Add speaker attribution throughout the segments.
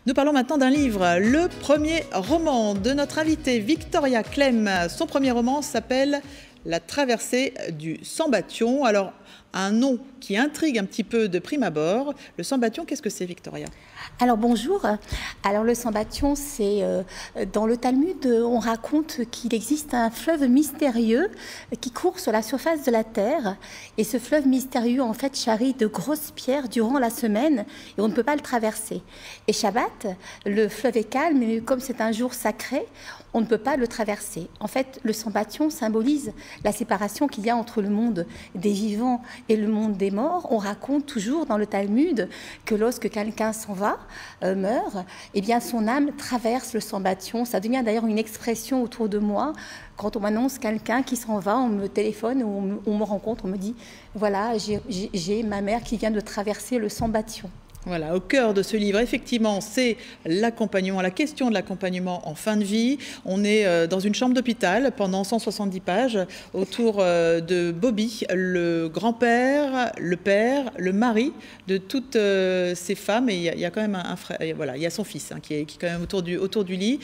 Speaker 1: Nous parlons maintenant d'un livre, le premier roman de notre invitée Victoria Clem. Son premier roman s'appelle La traversée du Sambation. Alors, un nom qui intrigue un petit peu de prime abord. Le Sambation, qu'est-ce que c'est, Victoria ?
Speaker 2: Alors bonjour, alors le Sambation, c'est dans le Talmud, on raconte qu'il existe un fleuve mystérieux qui court sur la surface de la terre, et ce fleuve mystérieux en fait charrie de grosses pierres durant la semaine et on ne peut pas le traverser. Et Shabbat, le fleuve est calme, mais comme c'est un jour sacré, on ne peut pas le traverser. En fait, le Sambation symbolise la séparation qu'il y a entre le monde des vivants et le monde des morts. On raconte toujours dans le Talmud que lorsque quelqu'un s'en va, meurt, eh bien son âme traverse le Sambation. Ça devient d'ailleurs une expression autour de moi. Quand on m'annonce quelqu'un qui s'en va, on me téléphone ou on me rencontre, on me dit voilà, j'ai ma mère qui vient de traverser le Sambation.
Speaker 1: Voilà, au cœur de ce livre, effectivement, c'est l'accompagnement, la question de l'accompagnement en fin de vie. On est dans une chambre d'hôpital pendant 170 pages autour de Bobby, le grand-père, le père, le mari de toutes ces femmes. Et il y a quand même un frère, voilà, il y a son fils qui est quand même autour du lit.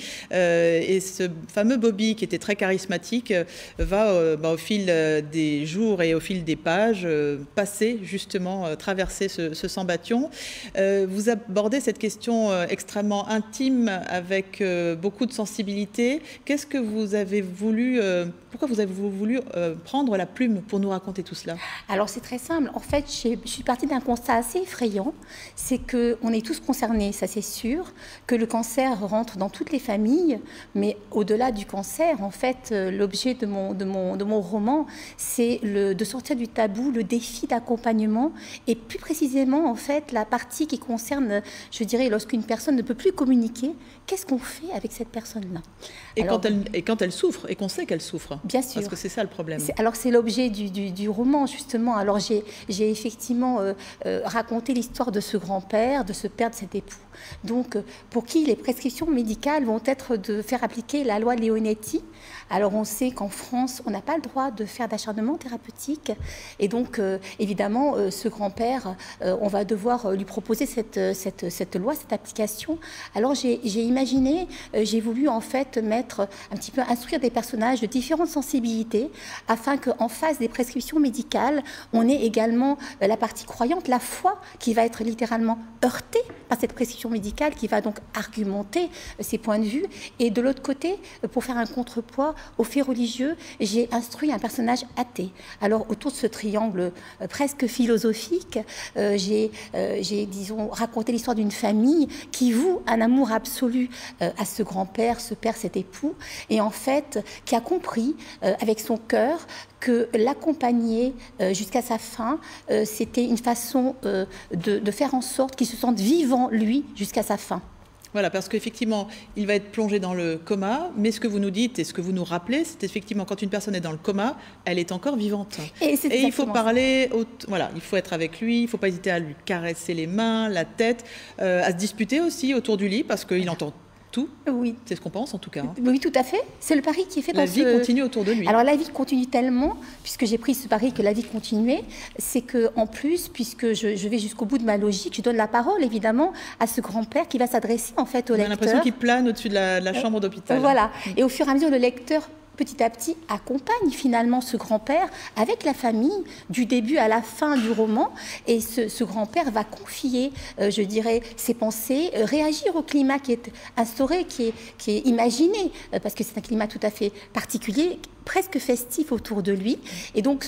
Speaker 1: Et ce fameux Bobby, qui était très charismatique, va au fil des jours et au fil des pages passer justement, traverser ce Sambation. Vous abordez cette question extrêmement intime avec beaucoup de sensibilité. Qu'est-ce que vous avez voulu, pourquoi vous avez voulu prendre la plume pour nous raconter tout cela?
Speaker 2: Alors c'est très simple. En fait, je suis partie d'un constat assez effrayant. C'est qu'on est tous concernés, ça c'est sûr, que le cancer rentre dans toutes les familles, mais au-delà du cancer, en fait, l'objet de mon roman, c'est de sortir du tabou, le défi d'accompagnement, et plus précisément, en fait, la partie qui concerne, je dirais, lorsqu'une personne ne peut plus communiquer, qu'est-ce qu'on fait avec cette personne-là?
Speaker 1: Et quand elle souffre, et qu'on sait qu'elle souffre.
Speaker 2: Bien sûr.
Speaker 1: Parce que c'est ça le problème.
Speaker 2: Alors c'est l'objet du roman, justement. Alors j'ai effectivement raconté l'histoire de ce grand-père, de ce père, de cet époux. Donc pour qui les prescriptions médicales vont être de faire appliquer la loi Leonetti. Alors on sait qu'en France, on n'a pas le droit de faire d'acharnement thérapeutique. Et donc évidemment, ce grand-père, on va devoir lui proposer cette loi, cette application. Alors j'ai imaginé, j'ai voulu en fait mettre un petit peu, instruire des personnages de différentes sensibilités afin qu'en face des prescriptions médicales, on ait également la partie croyante, la foi qui va être littéralement heurtée par cette prescription médicale, qui va donc argumenter ses points de vue. Et de l'autre côté, pour faire un contrepoids aux faits religieux, j'ai instruit un personnage athée. Alors autour de ce triangle presque philosophique, j'ai disons, raconté l'histoire d'une famille qui voue un amour absolu à ce grand-père, ce père, cet époux, et en fait, qui a compris avec son cœur que l'accompagner jusqu'à sa fin, c'était une façon de faire en sorte qu'il se sente vivant, lui, jusqu'à sa fin.
Speaker 1: Voilà, parce qu'effectivement, il va être plongé dans le coma, mais ce que vous nous dites et ce que vous nous rappelez, c'est effectivement quand une personne est dans le coma, elle est encore vivante. Et il faut parler, voilà, il faut être avec lui, il ne faut pas hésiter à lui caresser les mains, la tête, à se disputer aussi autour du lit, parce qu'il entend tout.
Speaker 2: Oui.
Speaker 1: C'est ce qu'on pense en tout cas.
Speaker 2: Oui, tout à fait. C'est le pari qui est fait
Speaker 1: dans ce... La vie continue autour de lui.
Speaker 2: Alors la vie continue tellement, puisque j'ai pris ce pari que la vie continuait, c'est qu'en plus, puisque je vais jusqu'au bout de ma logique, je donne la parole évidemment à ce grand-père qui va s'adresser en fait au lecteur.
Speaker 1: On a l'impression qu'il plane au-dessus de la chambre d'hôpital.
Speaker 2: Voilà. Et au fur et à mesure, le lecteur petit à petit accompagne finalement ce grand-père avec la famille du début à la fin du roman, et ce grand-père va confier, je dirais, ses pensées, réagir au climat qui est instauré, qui est imaginé, parce que c'est un climat tout à fait particulier, presque festif autour de lui. Et donc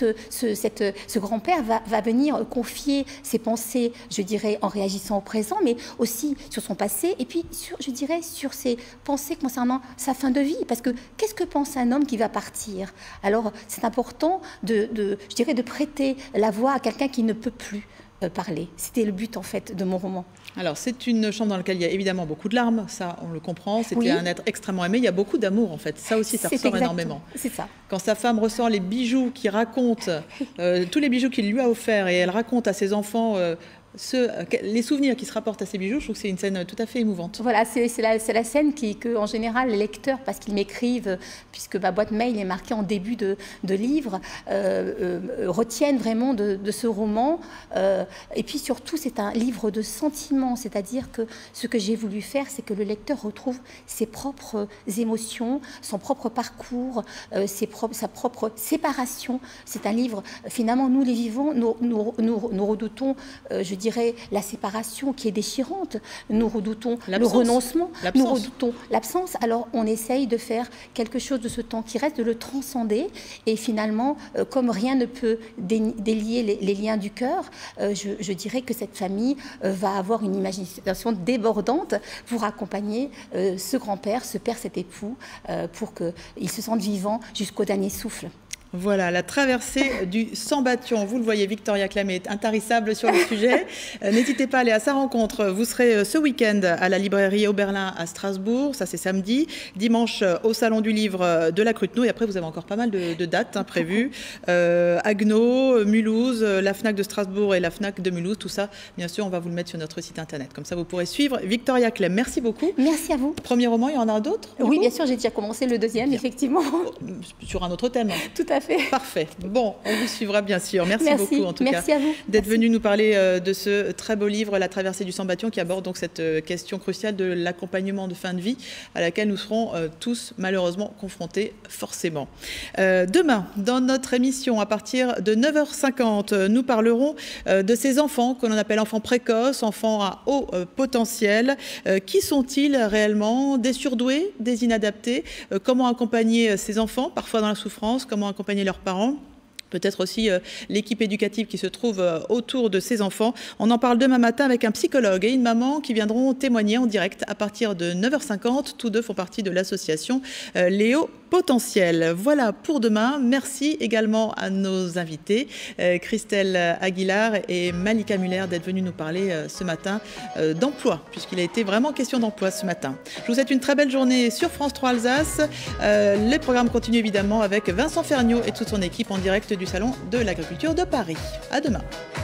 Speaker 2: ce grand-père va venir confier ses pensées, je dirais, en réagissant au présent, mais aussi sur son passé, et puis je dirais sur ses pensées concernant sa fin de vie, parce que qu'est-ce que pense un homme qui va partir? Alors c'est important je dirais, de prêter la voix à quelqu'un qui ne peut plus parler. C'était le but en fait de mon roman.
Speaker 1: Alors c'est une chambre dans laquelle il y a évidemment beaucoup de larmes, ça on le comprend, c'était un être extrêmement aimé, il y a beaucoup d'amour en fait, ça aussi ça ressort énormément.
Speaker 2: C'est ça.
Speaker 1: Quand sa femme ressort les bijoux qu'il raconte, tous les bijoux qu'il lui a offerts, et elle raconte à ses enfants les souvenirs qui se rapportent à ces bijoux. Je trouve que c'est une scène tout à fait émouvante.
Speaker 2: Voilà, c'est la scène que, en général, les lecteurs, parce qu'ils m'écrivent, puisque ma boîte mail est marquée en début de livre, retiennent vraiment de ce roman. Et puis surtout, c'est un livre de sentiments, c'est-à-dire que ce que j'ai voulu faire, c'est que le lecteur retrouve ses propres émotions, son propre parcours, sa propre séparation. C'est un livre, finalement, nous les vivants, nous redoutons, je dirais, la séparation qui est déchirante, nous redoutons le renoncement, nous redoutons l'absence. Alors on essaye de faire quelque chose de ce temps qui reste, de le transcender, et finalement, comme rien ne peut délier les liens du cœur, je dirais que cette famille va avoir une imagination débordante pour accompagner ce grand-père, ce père, cet époux, pour qu'il se sente vivant jusqu'au dernier souffle.
Speaker 1: Voilà, la traversée du Sambation. Vous le voyez, Victoria Clamet est intarissable sur le sujet. N'hésitez pas à aller à sa rencontre. Vous serez ce week-end à la librairie Oberlin à Strasbourg. Ça, c'est samedi. Dimanche, au Salon du Livre de la Cruteno. Et après, vous avez encore pas mal de dates prévues. Agno, Mulhouse, la FNAC de Strasbourg et la FNAC de Mulhouse. Tout ça, bien sûr, on va vous le mettre sur notre site internet. Comme ça, vous pourrez suivre. Victoria Clamet, merci beaucoup.
Speaker 2: Merci à vous.
Speaker 1: Premier roman, il y en a d'autres?
Speaker 2: Oui, bien sûr, j'ai déjà commencé le deuxième, effectivement.
Speaker 1: Sur un autre thème.
Speaker 2: Tout à fait.
Speaker 1: Parfait. Bon, on vous suivra bien sûr. Merci beaucoup en tout
Speaker 2: cas à vous
Speaker 1: d'être venu nous parler de ce très beau livre, La traversée du Sambation, qui aborde donc cette question cruciale de l'accompagnement de fin de vie à laquelle nous serons tous malheureusement confrontés forcément. Demain, dans notre émission, à partir de 9h50, nous parlerons de ces enfants que l'on appelle enfants précoces, enfants à haut potentiel. Qui sont-ils réellement? Des surdoués, des inadaptés? Comment accompagner ces enfants, parfois dans la souffrance? Comment accompagner leurs parents? Peut-être aussi l'équipe éducative qui se trouve autour de ces enfants. On en parle demain matin avec un psychologue et une maman qui viendront témoigner en direct à partir de 9h50. Tous deux font partie de l'association Léo Potentiel. Voilà pour demain. Merci également à nos invités, Christelle Aguilar et Malika Muller, d'être venus nous parler ce matin d'emploi, puisqu'il a été vraiment question d'emploi ce matin. Je vous souhaite une très belle journée sur France 3 Alsace. Les programmes continuent évidemment avec Vincent Ferniaud et toute son équipe en direct du Salon de l'Agriculture de Paris. À demain.